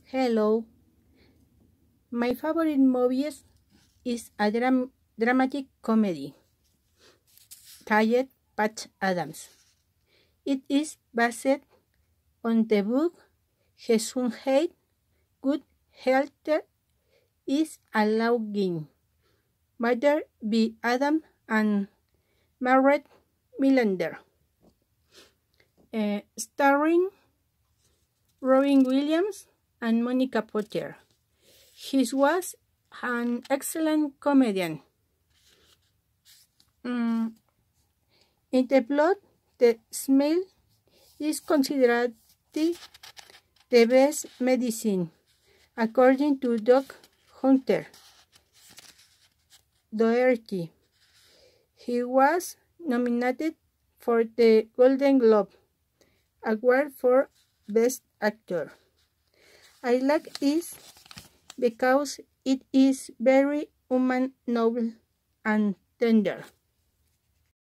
Hello. My favorite movie is a dramatic comedy titled Patch Adams. It is based on the book Jesus Hates Good Health is a Login, Mother by Adam and Margaret Millender, starring Robin Williams and Monica Potter. He was an excellent comedian. In the plot, the smell is considered the best medicine, according to Doc Hunter Doherty. He was nominated for the Golden Globe Award for Best Actor. I like it because it is very human, noble, and tender.